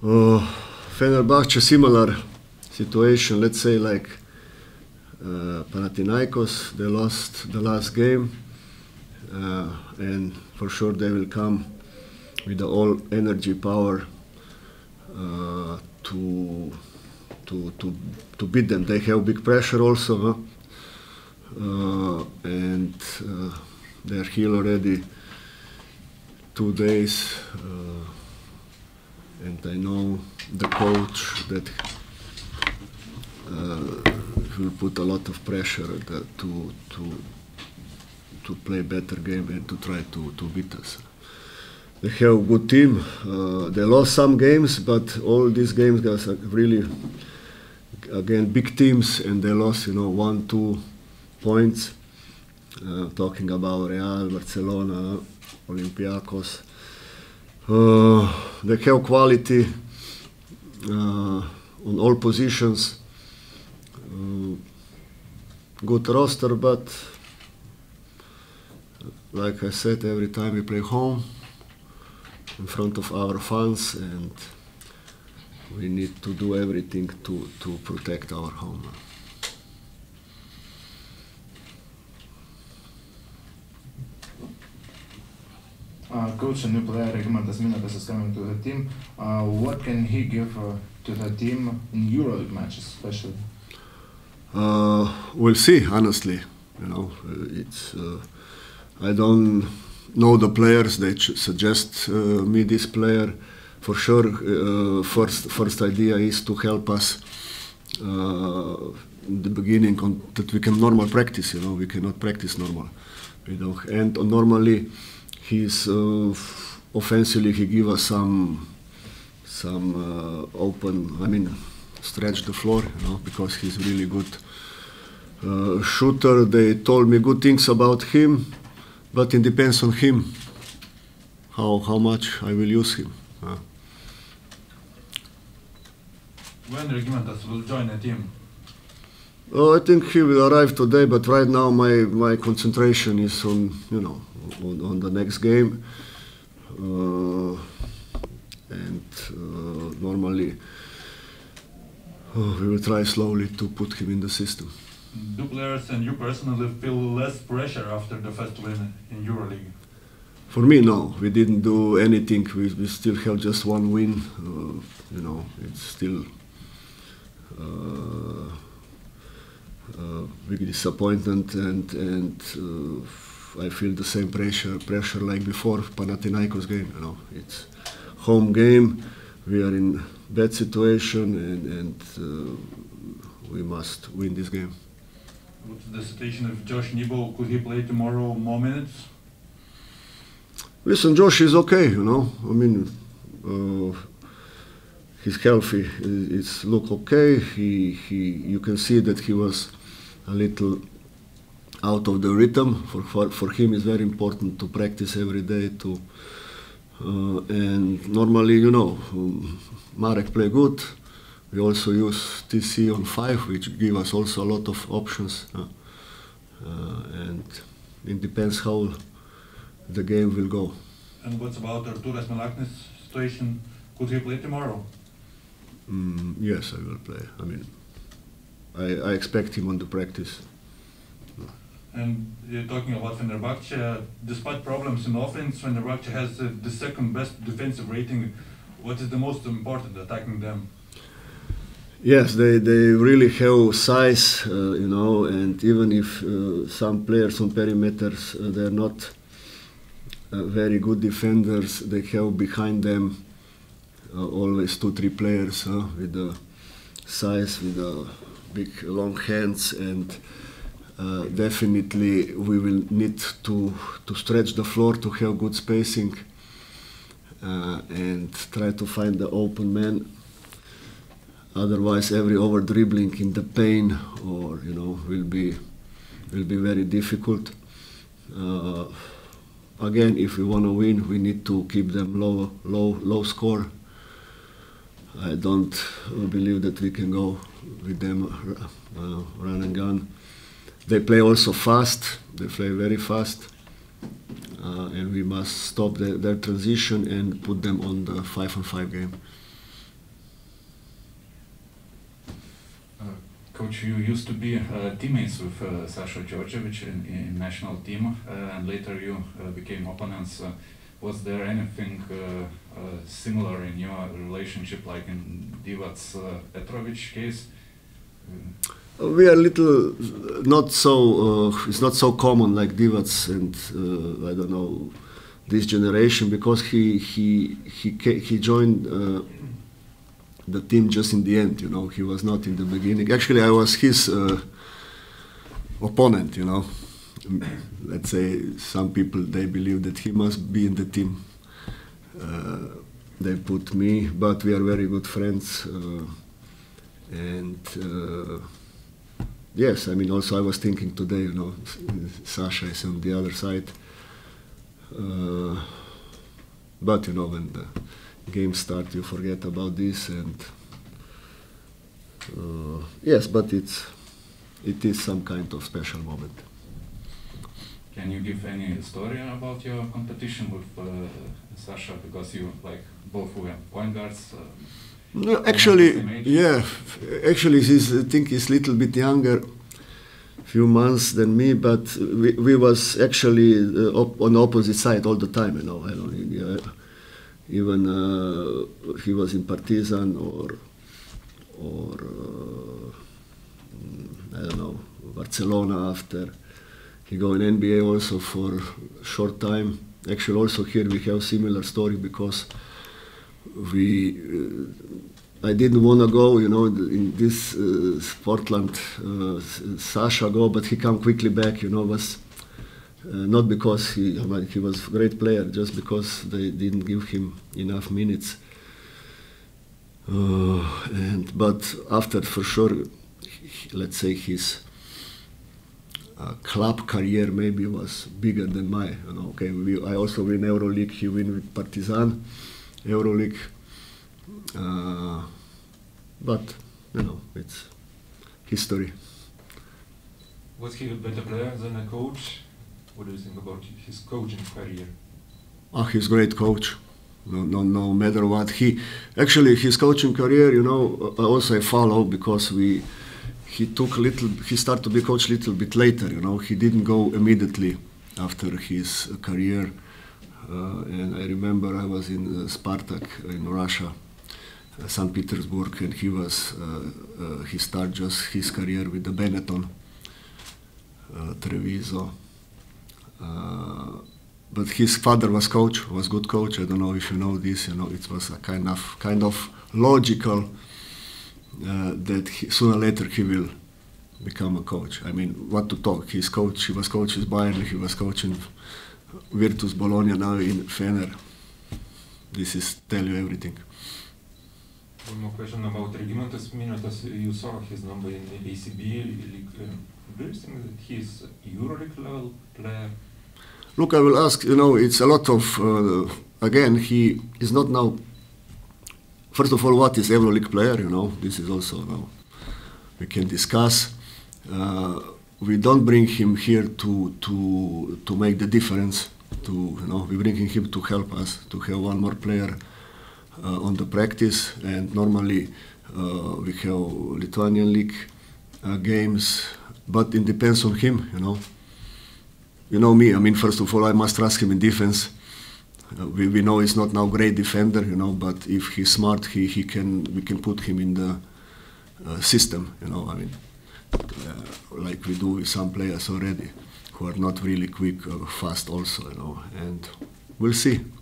Fenerbahce, similar situation, let's say like Panathinaikos. They lost the last game, and for sure they will come with the all energy, power to beat them. They have big pressure also, huh? And they're here already 2 days, and I know the coach that will put a lot of pressure to play better game and to try to beat us. They have a good team. They lost some games, but all these games are really, again, big teams, and they lost, 1-2 points. Talking about Real, Barcelona, Olympiacos. They have quality on all positions. Good roster, but like I said, every time we play home, in front of our fans, and we need to do everything to protect our home. Coach, a new player, Regimantas Minatas, is coming to the team. What can he give to the team in EuroLeague matches, especially? We'll see, honestly. It's I don't know the players. They suggest me this player. For sure, first idea is to help us in the beginning that we can normal practice. We cannot practice normal. And normally he's offensively he give us some open. Stretch the floor. Because he's really good shooter. They told me good things about him. But it depends on him, how much I will use him. When Regimantas will join the team? I think he will arrive today, but right now my concentration is on on the next game, and normally we will try slowly to put him in the system. Do players and you personally feel less pressure after the first win in EuroLeague? For me, no. We didn't do anything. We still have just one win. It's still big disappointment, and I feel the same pressure like before Panathinaikos game. It's home game. We are in bad situation, and we must win this game. What's the situation of Josh Nebo? Could he play tomorrow more minutes? Listen, Josh is okay, he's healthy. It's look okay. You can see that he was a little out of the rhythm. For him, it's very important to practice every day. And normally, Marek play good. We also use TC on 5, which give us also a lot of options. And it depends how the game will go. And what's about Arturas Milaknis' situation? Could he play tomorrow? Yes, I will play. I expect him on the practice. And you're talking about Fenerbahce. Despite problems in offense, Fenerbahce has the second best defensive rating. What is the most important, attacking them? Yes, they really have size, and even if some players on perimeters, they're not very good defenders, they have behind them always 2-3 players with the size, with the big long hands, and definitely we will need to stretch the floor to have good spacing and try to find the open man. Otherwise, every over dribbling in the paint will be very difficult. Again, if we want to win, we need to keep them low score. I don't believe that we can go with them run and gun. They play also fast. They play very fast, and we must stop their transition and put them on the 5-on-5 game. Coach, you used to be teammates with Sasha Djordjevic in national team, and later you became opponents. Was there anything similar in your relationship, like in Divac Petrovic case? We are little not so. It's not so common like Divac and I don't know this generation, because he joined the team just in the end. You know, he was not in the beginning. Actually, I was his opponent. You know, let's say some people, they believe that he must be in the team. They put me, but we are very good friends. And yes, I mean, also I was thinking today, you know, Sasha is on the other side. But, you know, when the game starts, you forget about this. And yes, but it is some kind of special moment. Can you give any story about your competition with Sasha? Because you, like, both were point guards. No, actually, yeah. Actually, I think he's a little bit younger, few months than me. But we was actually on the opposite side all the time. You know, I don't even he was in Partizan or I don't know, Barcelona after. He go in NBA also for a short time. Actually, also here we have similar story, because I didn't want to go, you know, in this Portland, Sasha go, but he come quickly back, you know, was not because he was a great player, just because they didn't give him enough minutes. But after, for sure, let's say his club career maybe was bigger than mine. You know, okay, I also win EuroLeague. He win with Partizan, EuroLeague. But you know, it's history. Was he a better player than a coach? What do you think about his coaching career? He's a great coach. No matter what. His coaching career, you know, also I follow, because he started to be coach a little bit later, you know. He didn't go immediately after his career. And I remember I was in Spartak in Russia, St. Petersburg, and he started just his career with the Benetton, Treviso. But his father was good coach. I don't know if you know this, you know, it was a kind of logical that sooner or later he will become a coach. I mean, what to talk? He was coaching Bayern, he was coaching Virtus Bologna, now in Fener. This is tell you everything. One more question about Regimantas Miniotas. You saw his number in the ACB league. Do you think that he is a EuroLeague level player? Look, I will ask, you know, it's a lot of, again, he is not now, first of all, what is EuroLeague player, you know, this is also, you know, we can discuss. We don't bring him here to make the difference, you know, we bring him to help us, to have one more player on the practice, and normally we have Lithuanian League games, but it depends on him, you know. You know me, I mean, first of all, I must trust him in defense. We know he's not now great defender, you know, but if he's smart, we can put him in the system, you know, I mean, like we do with some players already, who are not really quick or fast also, you know, and we'll see.